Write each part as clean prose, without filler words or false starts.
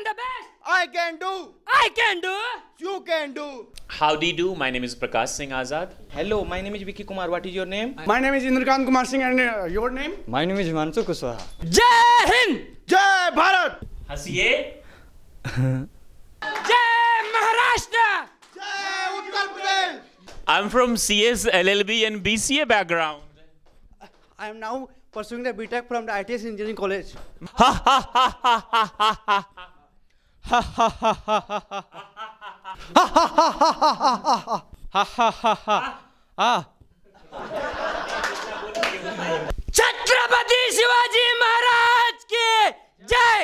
am the best. I can do. I can do. You can do. How do you do? My name is Prakash Singh Azad. Hello, my name is Vicky Kumar. What is your name? My name is Indrakant Kumar Singh, and your name? My name is Himanshu Kushwaha. Jai Hind. Jai Bharat. हंसिए. Jai Maharashtra. Jai Uttar Pradesh. I'm from CS, LLB and BCA background. I am now pursuing the BTech from the ITS Engineering College. Ha ha ha ha ha ha ha. Ha ha ha ha ha ha. Ha ha ha ha ha ha. Ha ha ha ha. Ah. Chhatrapati Shivaji Maharaj की जय.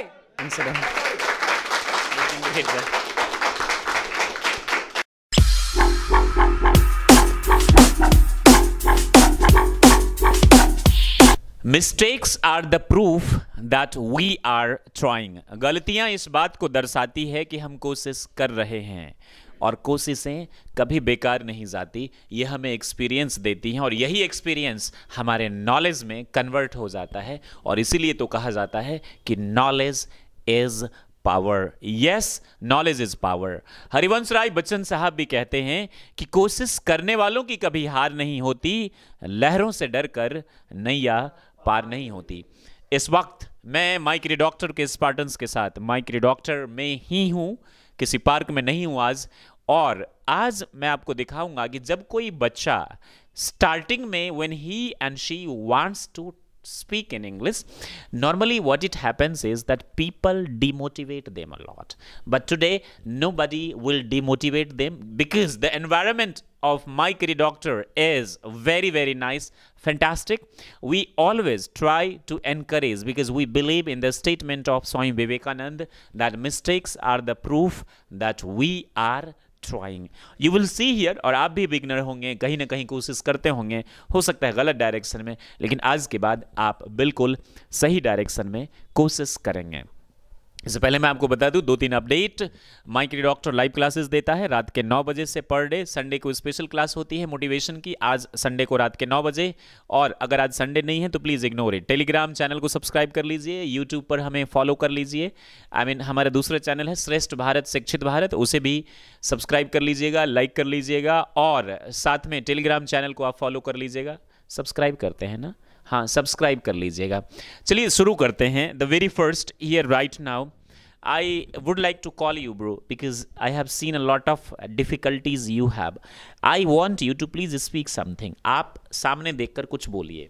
Mistakes are the proof that we are trying. गलतियां इस बात को दर्शाती है कि हम कोशिश कर रहे हैं और कोशिशें कभी बेकार नहीं जाती. ये हमें एक्सपीरियंस देती हैं और यही एक्सपीरियंस हमारे नॉलेज में कन्वर्ट हो जाता है और इसीलिए तो कहा जाता है कि knowledge is power. Yes, knowledge is power. Harivansh Rai Bachchan साहब भी कहते हैं कि कोशिश करने वालों की कभी हार नहीं होती, लहरों से डरकर नैया पार नहीं होती. इस वक्त मैं माइक डॉक्टर के स्पार्टन्स के साथ माइक डॉक्टर में ही हूं, किसी पार्क में नहीं हूं आज. और आज मैं आपको दिखाऊंगा कि जब कोई बच्चा स्टार्टिंग में when he and she wants to speak in English, normally what it happens is that people demotivate them a lot. But today nobody will demotivate them because the environment of my career doctor is very, very nice, fantastic. We always try to encourage because we believe in the statement of Swami Vivekananda that mistakes are the proof that we are trying. You will see here, और आप भी beginner होंगे, कहीं ना कहीं कोशिश करते होंगे, हो सकता है गलत डायरेक्शन में, लेकिन आज के बाद आप बिल्कुल सही डायरेक्शन में कोशिश करेंगे. इससे पहले मैं आपको बता दूं 2-3 update. Mic doctor live classes देता है रात के 9 बजे से पर डे. संडे को स्पेशल क्लास होती है मोटिवेशन की, आज संडे को रात के 9 बजे. और अगर आज संडे नहीं है तो please ignore it. Telegram channel को सब्सक्राइब कर लीजिए, यूट्यूब पर हमें फॉलो कर लीजिए. हमारा दूसरा चैनल है श्रेष्ठ भारत शिक्षित भारत, उसे भी सब्सक्राइब कर लीजिएगा, लाइक कर लीजिएगा और साथ में टेलीग्राम चैनल को आप फॉलो कर लीजिएगा. सब्सक्राइब करते हैं ना? हाँ, सब्सक्राइब कर लीजिएगा. चलिए शुरू करते हैं. The very first here right now I would like to call you, bro, because I have seen a lot of difficulties you have. I want you to please speak something. आप सामने देखकर कुछ बोलिए.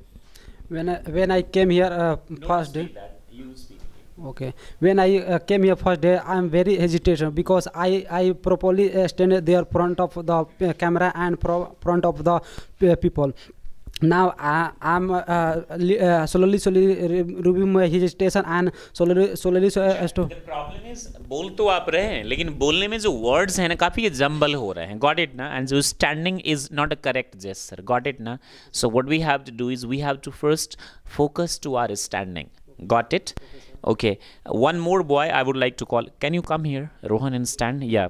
When I came here first day. You speak. Okay. When I came here first day, I am very hesitant because I properly stand there front of the camera and front of the people. Now I'm slowly removing my hesitation and slowly The problem is बोल तो आप रहे हैं लेकिन बोलने में जो words हैं ना काफी जंबल हो रहे हैं. Got it ना? And so standing is not a correct gesture. Got it ना? So what we have to do is we have to first focus to our standing. Got it? Okay. One more boy I would like to call. Can you come here, Rohan, and stand? Yeah.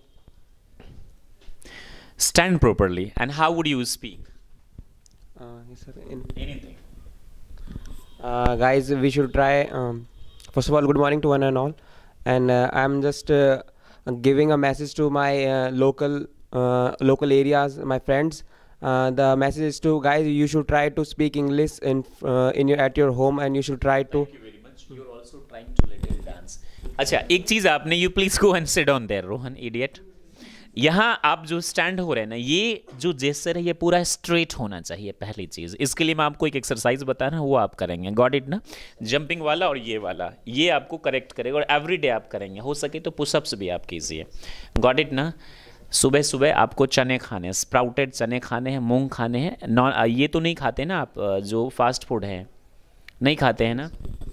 Stand properly. And how would you speak? Yes, sir. Anything. Guys, we should try. First of all, good morning to one and all. And I'm just giving a message to my local areas, my friends. The message is to guys, you should try to speak English at your home, and you should try to. Thank you very much. You're also trying to little dance. अच्छा, एक चीज आपने, you please go and sit on there, Rohan, idiot. यहाँ आप जो stand हो रहे हैं ना, ये जो जेस्चर है ये पूरा स्ट्रेट होना चाहिए. पहली चीज़, इसके लिए मैं आपको एक एक्सरसाइज बता रहा हूँ, वो आप करेंगे. गॉट इट ना? जंपिंग वाला और ये वाला, ये आपको करेक्ट करेगा और एवरीडे आप करेंगे. हो सके तो पुशअप्स भी आप कीजिए. गॉट इट ना? सुबह सुबह आपको चने खाने हैं, स्प्राउटेड चने खाने हैं, मूंग खाने हैं. नॉन ये तो नहीं खाते ना आप, जो फास्ट फूड है नहीं खाते हैं ना?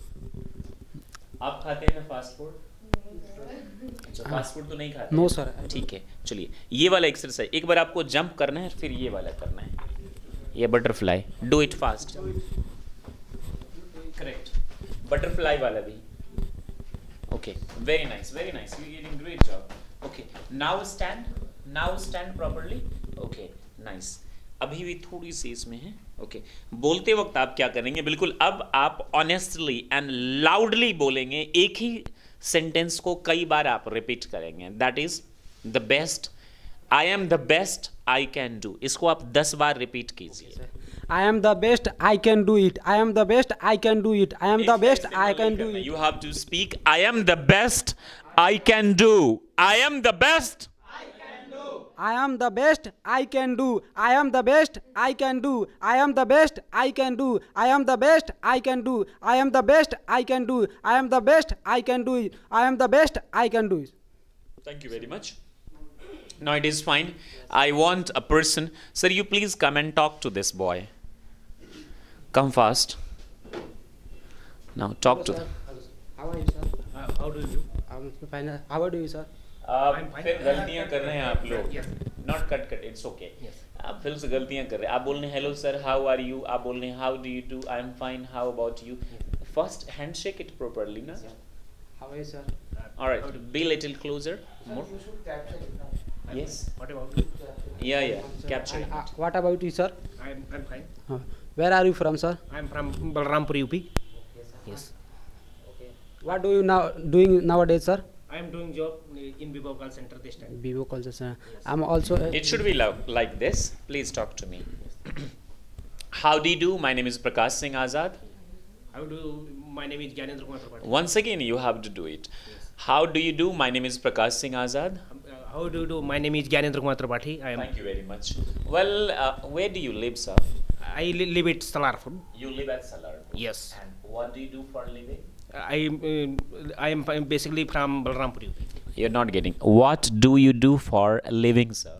आप खाते हैं ना फास्ट फूड? फास्ट फूड तो नहीं खाते? No sir. ठीक है, चलिए ये वाला एक्सरसाइज एक बार आपको जंप करना है, फिर ये वाला करना है, ये butterfly. Do it fast. Correct. Butterfly वाला भी. Okay, very nice, very nice. You getting great job. Okay, now stand properly. Okay, nice. अभी भी थोड़ी सी इसमें है. ओके, बोलते वक्त आप क्या करेंगे, बिल्कुल अब आप ऑनेस्टली एंड लाउडली बोलेंगे. एक ही सेंटेंस को कई बार आप रिपीट करेंगे. That is the best, I am the best I can do. इसको आप 10 बार रिपीट कीजिए. I am the best, I can do it. I am the best, I can do it. I am the best, I can do it. You have to speak, I am the best I can do. I am the best. I am the best, I can do. I am the best, I can do. I am the best, I can do. I am the best, I can do. I am the best, I can do. I am the best, I can do it. I am the best, I can do it. Thank you very much. Now it is fine. I want a person. Sir, you please come and talk to this boy. Come fast. Now talk to them. How are you, sir? How do you do? I'm fine. How are you, sir? आप फिर गलतियां कर रहे हैं आप लोग. Not cut it's okay. आप फिर से गलतियां कर रहे हैं. आप बोल रहे हैं hello sir, how are you. आप बोल रहे हैं how do you do. I am fine, how about you. First handshake it properly ना. How are you, sir? Alright, be little closer. More. Yes. What about you? या capture. What about you, sir? I'm fine. Where are you from, sir? I'm from Balrampur, UP. Yes. What do you now doing nowadays, sir? I'm doing job in Vivo Call Center this time. Vivo calls us. I'm also. It should be like this. Please talk to me. How do you do? My name is Prakash Singh Azad. How do you? My name is Gyanendra Kumar Tripathi. Once again, you have to do it. How do you do? My name is Prakash Singh Azad. How do you do? My name is Gyanendra Kumar Tripathi. Thank you very much. Well, where do you live, sir? I live at Salarford. You live at Salarford. Yes. And what do you do for a living? I am basically from Balrampur, UP. You're not getting. What do you do for a living, sir?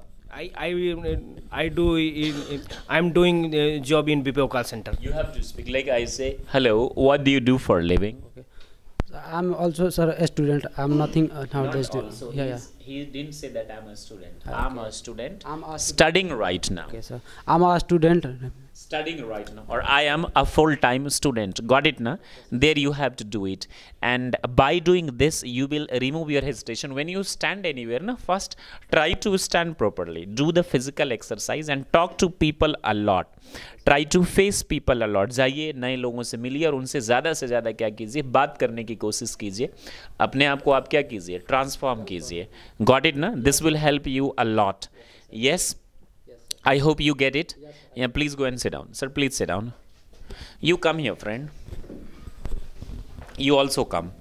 I'm doing job in BPO call center. You have to speak like I say. Hello. What do you do for a living? I'm also, sir, a student. I'm nothing nowadays. Not also. Yeah. He didn't say that I'm a student. Okay. I'm a student. I'm a studying right now. Okay, sir. I'm a student. Studying right now, or I am a full-time student. Got it, na? There you have to do it, and by doing this, you will remove your hesitation. When you stand anywhere, na, first try to stand properly. Do the physical exercise and talk to people a lot. Try to face people a lot. जाइए नए लोगों से मिलिए और उनसे ज़्यादा से ज़्यादा क्या कीजिए, बात करने की कोशिश कीजिए. अपने आप को आप क्या कीजिए, ट्रांसफॉर्म कीजिए. Got it, na? This will help you a lot. Yes. I hope you get it. Yeah, please go and sit down. Sir, please sit down. You come here, friend. You also come.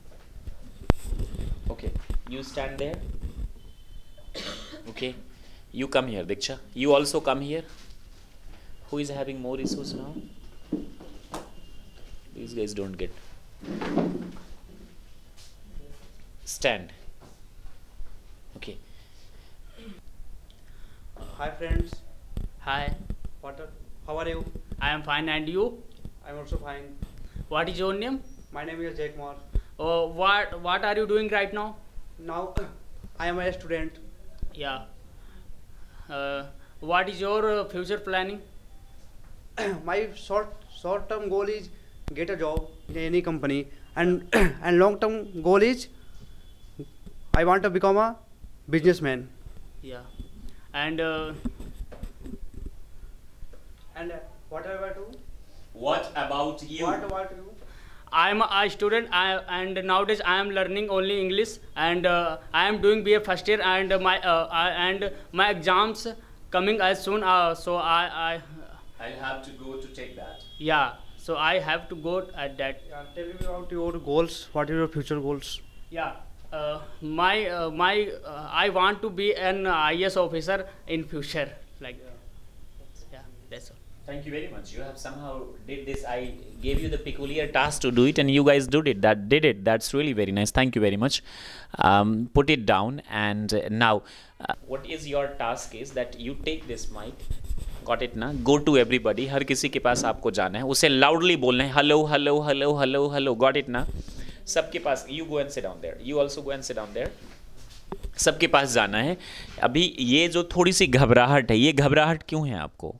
Okay. You stand there. Okay. You come here, Diksha. You also come here. Who is having more issues now? These guys don't get. Stand. Okay. Hi friends. Hi, How are you? I am fine, and you? I'm also fine. What is your name? My name is Jay Kumar. What are you doing right now? Now I am a student. Yeah. What is your future planning? My short term goal is get a job in any company, and and long term goal is I want to become a businessman. Yeah. And what about you? What about you? What about you? I am a student, and nowadays I am learning only English, and I am doing BA first year, and my exams coming as soon. So I'll have to go to take that. yeah. So I have to go at that. Yeah, tell me about your goals. What are your future goals? Yeah. I want to be an IS officer in future. Like. Yeah. That's all. Thank you very much. You have somehow did this. I gave you the peculiar task to do it, and you guys did it. That's really very nice. Thank you very much. Put it down, and now, what is your task is that you take this mic. Got it ना? Go to everybody. हर किसी के पास आपको जाना है. उसे loudly बोलना है. Hello, hello, hello, hello, hello. Got it ना? सबके पास. You go and sit down there. You also go and sit down there. सबके पास जाना है. अभी ये जो थोड़ी सी घबराहट है, ये घबराहट क्यों है आपको?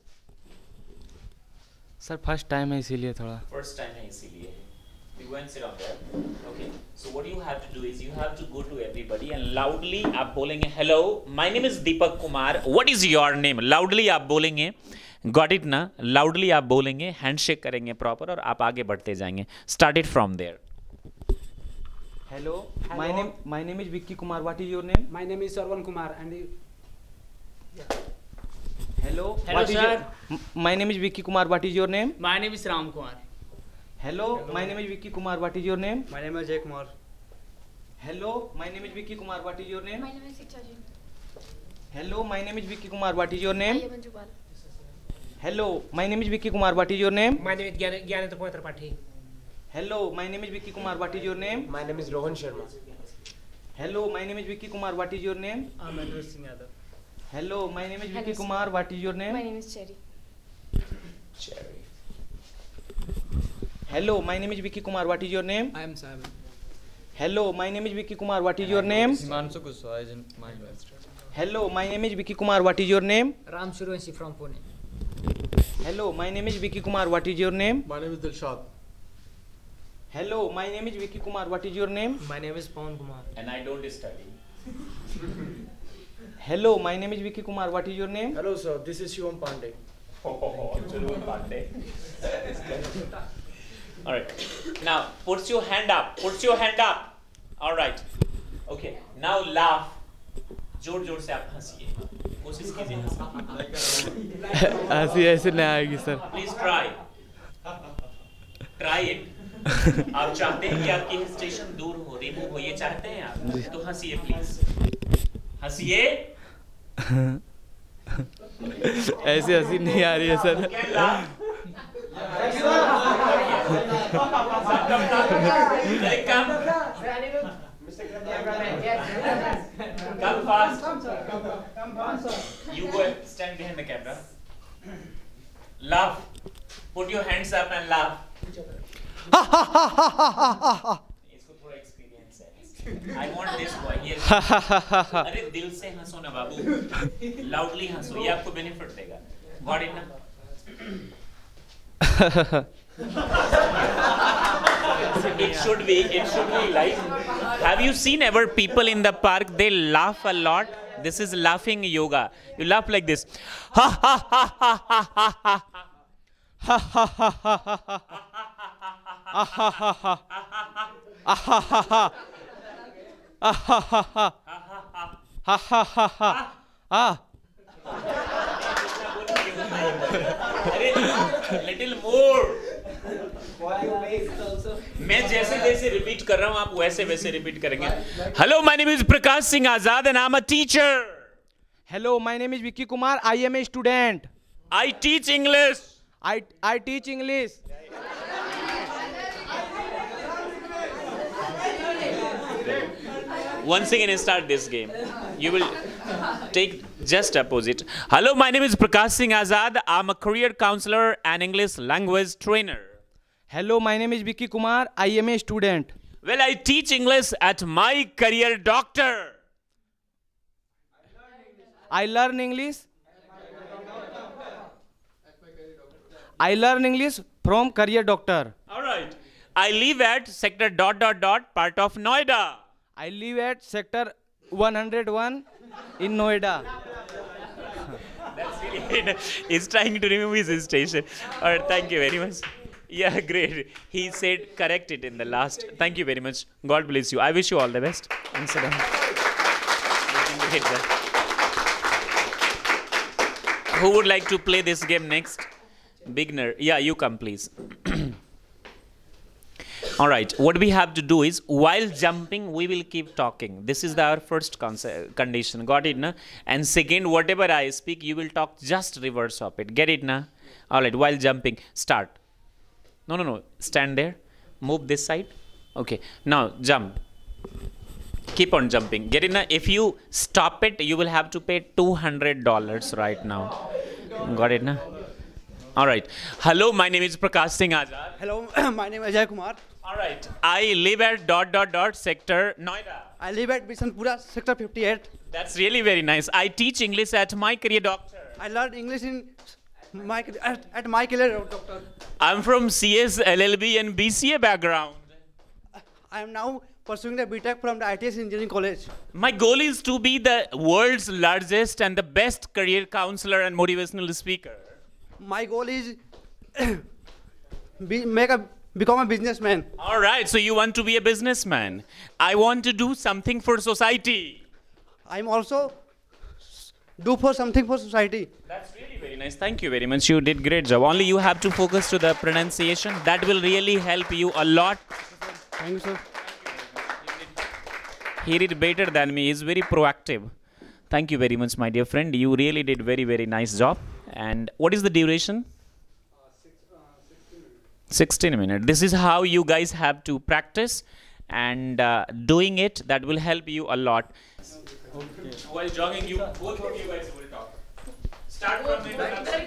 सर फर्स्ट टाइम है इसीलिए थोड़ा. First time है इसीलिए. You go and sit down there. Okay. So what you have to do is you have to go to everybody and loudly आप बोलेंगे hello, my name is Deepak Kumar. What is your name? Loudly आप बोलेंगे. Got it ना? Loudly आप बोलेंगे. Handshake करेंगे proper और आप आगे बढ़ते जाएंगे. Start it from there. Hello. My name is Vicky Kumar. What is your name? My name is Sarwan Kumar, and Hello. Hello, What is sir. My name is Vicky Kumar. What is your name? My name is Ram Kumar. Hello. My name is Vicky Kumar. What is your name? My name is Jay Kumar. Hello. My name is Vicky Kumar. What is your name? My name is Siksha Ji. Hello. My name is Vicky Kumar. What is your name? I am Anju Bal. Hello. My name is Vicky Kumar. What is your name? My name is Gyanendra Kumar Tripathi. Hello. My name is Vicky Kumar. What is your name? My name is Rohan Sharma. Hello. My name is Vicky Kumar. What is your name? I'm Manoj Singh Yadav. Hello. My name is Hello, Vicky sir. Kumar. What is your name? My name is Cherry. Hello. My name is Vicky Kumar. What is your name? I am Simon. Hello. My name is Vicky Kumar. What is your name? Himanshu Kuswaha is in my university. Hello. My name is Vicky Kumar. What is your name? Ram Survanshi from Pune. Hello. My name is Vicky Kumar. What is your name? My name is Dilshad. Hello. My name is Vicky Kumar. What is your name? My name is Pawan Kumar. And I don't study. Hello. My name is Vicky Kumar. What is your name? Hello sir, this is Shivam Pandey. All right. Now, puts your hand up. Puts your hand up. All right. Okay. Now laugh. जोर जोर से आप हंसिए. कोशिश कीजिए हंसने. ऐसी ऐसे नहीं आएगी sir. Please try. Try it. आप चाहते हैं कि आपकी हेजिटेशन दूर हो, रिमूव हो, ये चाहते हैं आप? तो हंसिए प्लीज. हंसिए. ऐसी हंसी नहीं आ रही है sir. Can laugh. Very come. Come fast. You go and stand behind the camera. Laugh. Put your hands up and laugh. इसको थोड़ा experience है. I want this boy here. अरे दिल से हंसो ना बाबू. Loudly हंसो. ये आपको benefit देगा. Got it ना? It should be like. Have you seen ever people in the park? They laugh a lot. This is laughing yoga. You laugh like this. Ha ha ha ha ha ha ha. Ha ha ha ha ha ha. Ah ha ha ha. Ah ha ha ha. Ah ha ha ha. Ha ha ha ha. Ah. Little more. मैं जैसे जैसे repeat कर रहा हूं आप वैसे वैसे repeat करेंगे. Hello my name is Prakash Singh Azad and I am a teacher. Hello. My name is Vicky Kumar. I am a student. I teach English. I teach English. Once again start this game. You will take just opposite. Hello, my name is Prakash Singh Azad. I'm a career counselor and English language trainer. Hello. My name is Vicky Kumar. I am a student. Well, I teach English at my career doctor. I learn English. I learn English from career doctor. All right. I live at sector ... part of Noida. I live at sector 101 in Noida. That's really good. He's trying to remove his station. All right, thank you very much. Yeah, great. He said correct it in the last. Thank you very much. God bless you. I wish you all the best. And sit down. Who would like to play this game next? Beginner. Yeah, you come, please. All right. What we have to do is, while jumping, we will keep talking. This is our first condition. Got it, na? And second, whatever I speak, you will talk just reverse of it. Get it, na? All right. While jumping, start. No. Stand there. Move this side. Okay. Now, jump. Keep on jumping. Get it, na? If you stop it, you will have to pay $200 right now. Got it, na? All right. Hello, my name is Prakash Singh Azad. Hello, my name is Jay Kumar. All right. I live at ... sector Noida. I live at Bisanpura, sector 58. That's really very nice. I teach English at my career doctor. I learned English in at my career doctor. I'm from CS, LLB and BCA background. I am now pursuing the BTech from the ITS Engineering College. My goal is to be the world's largest and the best career counselor and motivational speaker. My goal is make a become a businessman. All right, so you want to be a businessman. I want to do something for society. I'm also do for something for society. That's really very nice. Thank you very much. You did great job. Only you have to focus to the pronunciation. That will really help you a lot. Thank you, sir. He did better than me. He's very proactive. Thank you very much, my dear friend. You really did very, very nice job. And what is the duration? 16 minutes. This is how you guys have to practice, and doing it, that will help you a lot. Okay. While jogging, both of you guys will talk. Start from me.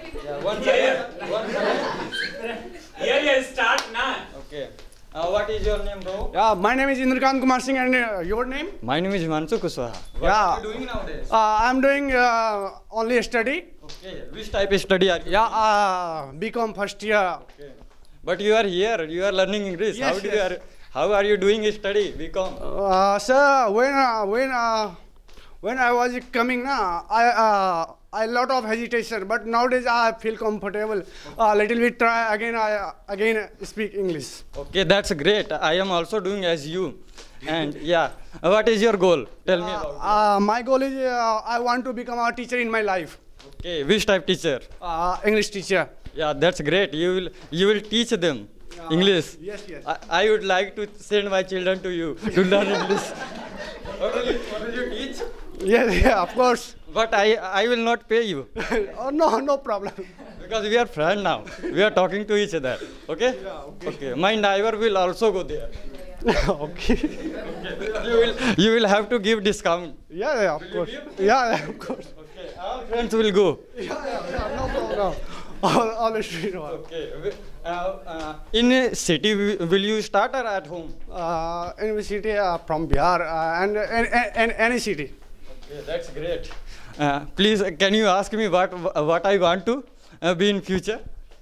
Yeah, start now. Okay. What is your name, bro? Yeah, my name is Indrakant Kumar Singh, and your name? My name is Himanshu Kushwaha. What are you doing nowadays? I'm doing only study. Okay. Which type of study are you? Yeah, BCom first year. Okay. But you are here. You are learning English. Yes, How are you doing study? BCom. Sir, when I was coming, I lot of hesitation, but nowadays I feel comfortable. Little bit try again speak English. Okay, that's great. I am also doing as you. And yeah, what is your goal? Tell me about it. My goal is I want to become a teacher in my life. Okay, which type teacher? English teacher. Yeah, that's great. You will teach them English. Yes. I would like to send my children to you to learn English. What will you teach? Yeah, of course. But I will not pay you. Oh, no problem. Because we are friends now. We are talking to each other. Okay? Yeah, okay. My neighbor will also go there. Okay. You will have to give discount. Yeah, of course. Yeah, of course. Okay. Our friends will go. Yeah, no problem. Always free. Okay. In city, will you start or at home? In city from Bihar and any city. Okay, that's great. Please, can you ask me what I want to be in future?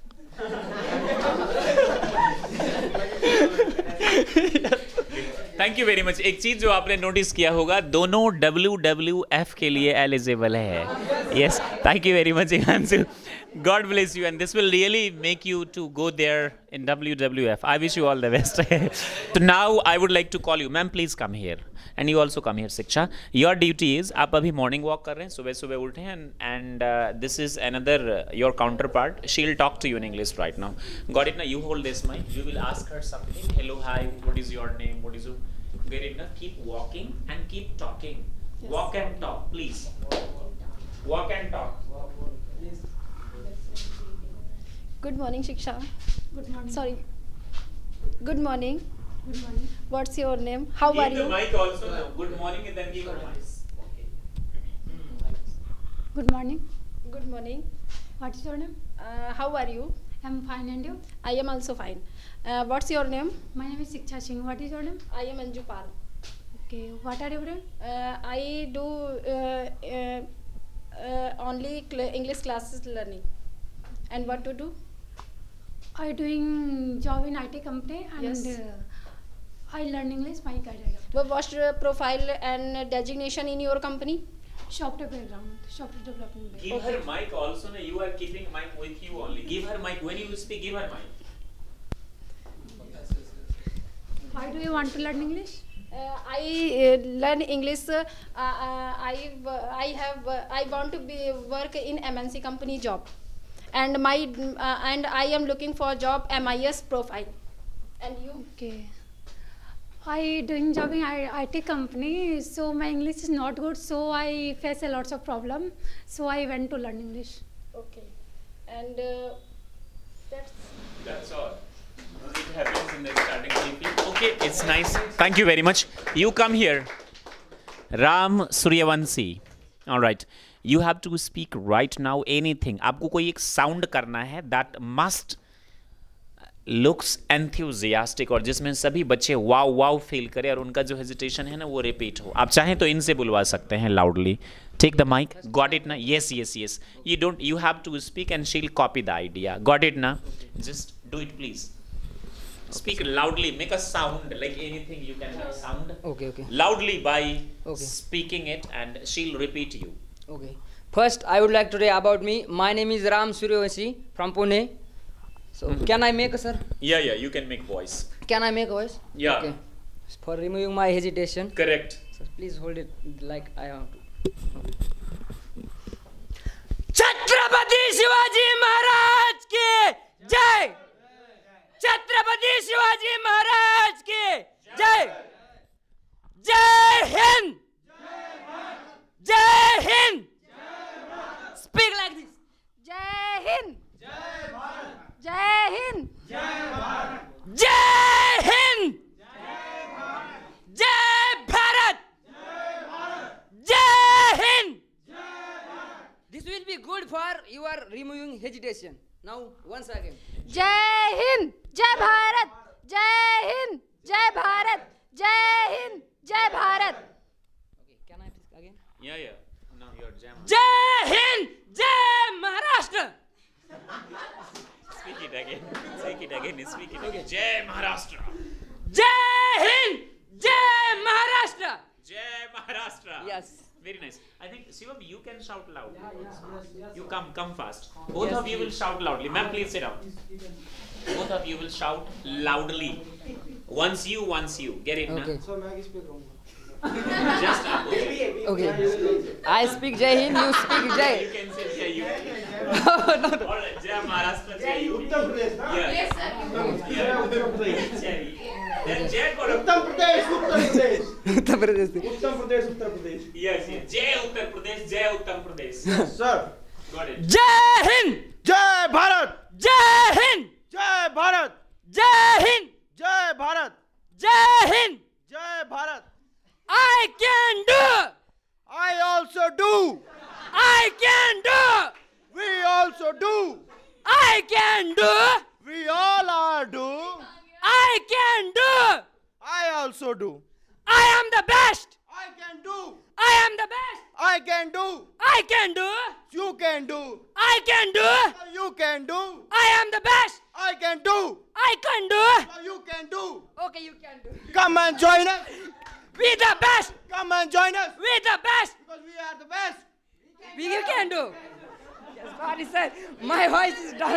Thank you very much. एक चीज जो आपने notice किया होगा, दोनों WWF के लिए eligible है. Yes, thank you very much Himanshu. God bless you, and this will really make you to go there in WWF. I wish you all the best. So now I would like to call you, ma'am. Please come here, and you also come here, Siksha. Your duty is, आप अभी morning walk कर रहे हैं, सुबह उठे हैं, and this is another your counterpart. She'll talk to you in English right now. Got it? Now you hold this mic. You will ask her something. Hello, hi. What is your name? What is your? Get it? Now keep walking and keep talking. Yes. Walk and talk, please. Walk and talk. Good morning, Shiksha. Good morning. Sorry. Good morning. Good morning. What's your name? How are you? Give the mic also. No. Good morning and then give her mic. Good morning. Good morning. What is your name? How are you? I'm fine, and you? I am also fine. What's your name? My name is Siksha Singh. What is your name? I am Anju Pal. Okay. What are you doing? I do only English classes learning. And what to do? I doing job in IT company, and Yes. I learn English by guided. What's your profile and designation in your company? Software background, software development. Give her mic also. No, you are keeping mic with you only. Give her mic when you speak. Give her mic. Why do you want to learn English? I learn English. I want to work in MNC company job, and I am looking for job MIS profile. And you? Okay. I doing job in IT company, so my English is not good, so I face a lots of problem. So I went to learn English. Okay. And That's all. It happens in the starting GP. Okay, it's nice. Thank you very much. You come here. Ram Suryavanshi. All right. You have to speak right now anything. आपको कोई एक sound करना है that must looks enthusiastic और जिसमें सभी बच्चे वाव वाव feel करें और उनका जो हेजिटेशन है ना वो रिपीट हो. आप चाहें तो इनसे बुलवा सकते हैं loudly. Take the mic. Got it ना? Yes yes yes. You have to speak and she will copy the idea. Got it ना? Just do it please. Speak loudly. Make a sound like anything. You can have sound. Okay. Loudly by speaking it, and she'll repeat you. Okay. First, I would like to say about me. My name is Ram Suryavanshi from Pune. So can I make, sir? Yeah, you can make voice. Can I make a voice? Yeah. Okay. For removing my hesitation. Correct. So please hold it like I want to. Chhatrapati Shivaji Maharaj की जय। छत्रपति शिवाजी महाराज की जय। जय हिंद। जय Hind. Speak like this. जय हिंद। जय हिंद। जय हिंद। जय भारत। जय Hind. This will be good for your removing hesitation. Now once again. जय हिंद। जय भारत। जय हिंद। जय भारत। जय हिंद। जय Bharat. Okay. Can I speak again? Yeah. Now you're jam. जय हिंद। जय Maharashtra. Speak it again. Speak it again. Speak it again. Jai Maharashtra. जय हिंद। जय Maharashtra. Jai Maharashtra. Yes. Very nice. I think Shivam, you can shout loud. You come fast. Both of you will shout loudly. Ma'am, please sit down. Both of you will shout loudly. Once you. Get it, Okay. na? So मैं किस पे करूँगा? Just up. Okay. I speak Jai Hind, you speak Jai. You can say Jai you. No. All right. Jai Maharashtra. Jai you. Uttar Pradesh ना? Yeah. Yes, sir. Yeah. Uttar Pradesh. Then Jai for Uttar Pradesh. Uttar Pradesh. Uttar Pradesh. Yes. Jai Uttar Pradesh. Jai Uttar Pradesh. Sir. Got it. जय हिंद। जय भारत। जय हिंद। जय भारत। जय हिंद। जय भारत। जय हिंद। जय Bharat. I can do. I also do. I can do. We also do. I can do. We all are do. I can do. I also do. I am the best. I can do. I am the best. I can do. I can do. You can do. I can do. You can do. I am the best. I can do. I can do. You can do. Okay, you can do. Come and join us. We the best. Come and join us. We the best. Because we are the best. We can do. Yes, sorry sir. My voice is down.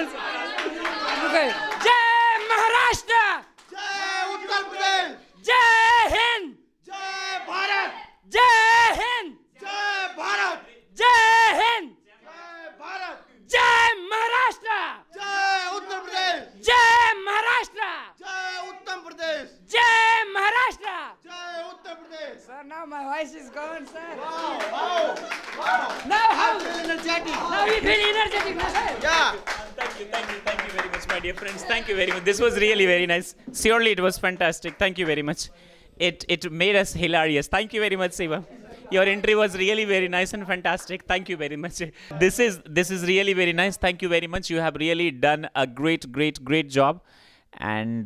Okay. जय महाराष्ट्र। जय उत्तर प्रदेश। जय हिंद। जय भारत। जय हिंद। जय भारत। जय हिंद। जय भारत। जय महाराष्ट्र। जय उत्तर प्रदेश। जय महाराष्ट्र। जय उत्तर प्रदेश। जय महाराष्ट्र। जय Uttar Pradesh. Sir, now my voice is gone, sir. Wow. Now how? Energetic. Now we feel energetic, na sir? Yeah. Thank you very much, my dear friends. Thank you very much. This was really very nice. Surely it was fantastic. Thank you very much. It made us hilarious. Thank you very much, Siva. Your entry was really very nice and fantastic. Thank you very much. This is really very nice. Thank you very much. You have really done a great job. And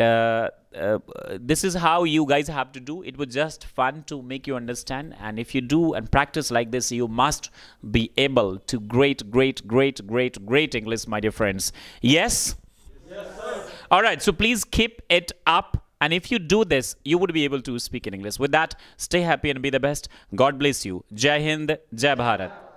this is how you guys have to do. It was just fun to make you understand. And if you do and practice like this, you must be able to great English, my dear friends. Yes? Yes, sir. All right. So please keep it up. And if you do this, you would be able to speak in English. With that, stay happy and be the best. God bless you. Jai Hind, Jai Bharat.